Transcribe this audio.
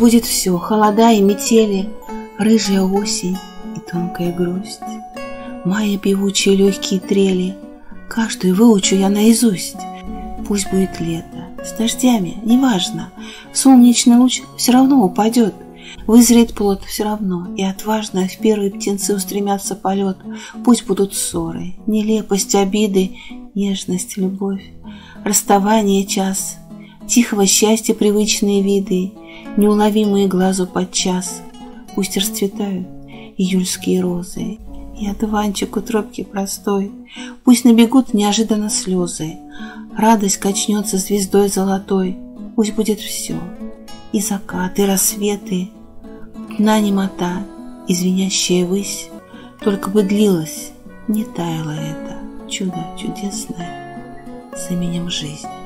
будет все, холода и метели, рыжая осень и тонкая грусть, мая певучие легкие трели, каждую выучу я наизусть. Пусть будет лето, с дождями, неважно, солнечный луч все равно упадет, вызреет плод все равно, и отважно в первые птенцы устремятся в полет. Пусть будут ссоры, нелепость, обиды, нежность, любовь, расставание час, тихого счастья привычные виды, неуловимые глазу подчас. Пусть расцветают июльские розы и одуванчик у тропки простой. Пусть набегут неожиданно слезы, радость качнется звездой золотой. Пусть будет все, и закат, и рассветы, дна немота и звенящая высь, только бы длилось, не таяло это чудо чудесное с именем жизнь.